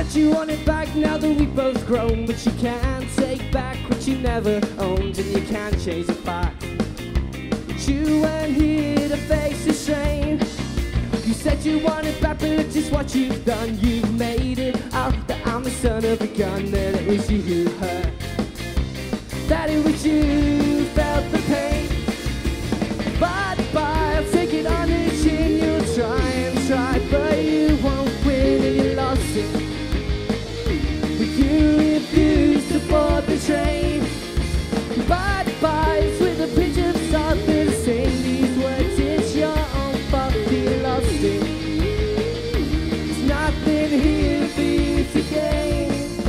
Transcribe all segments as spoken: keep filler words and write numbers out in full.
said you want it back now that we've both grown, but you can't take back what you never owned, and you can't change the fact that you went here to face the shame. You said you want it back, but look just what you've done. You've made it out that I'm the son of a gun, that it was you who hurt, that it was you who felt the pain. Bye bye, I'll take it on the chin. You'll try and try, but you won't win, and you lost it. But you refused to board the train. Bye bye, it's with a pinch of salt that saying these words. It's your own fault, you lost it. There's nothing here for you to gain.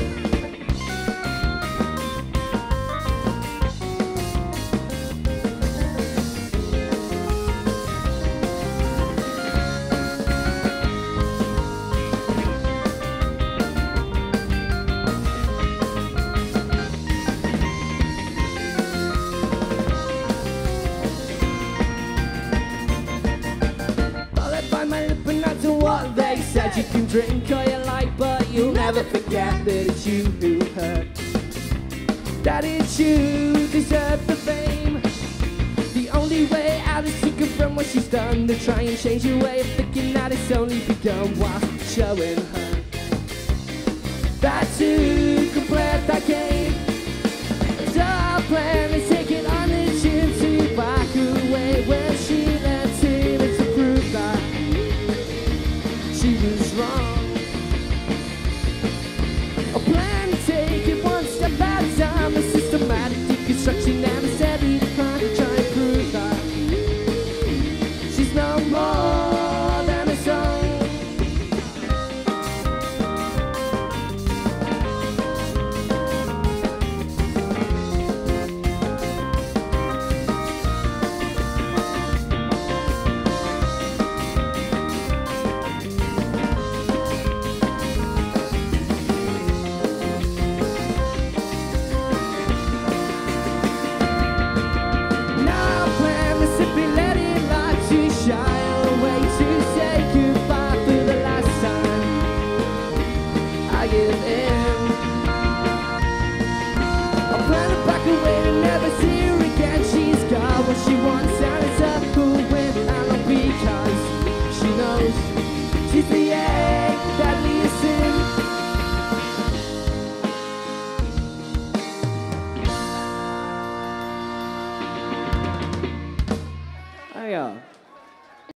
What they said, you can drink all you like, but you'll never forget that it's you who hurt, that it's you who deserve the fame. The only way out is to confront what she's done, to try and change your way of thinking that it's only begun, while showing her that you can play that game. It's our plan.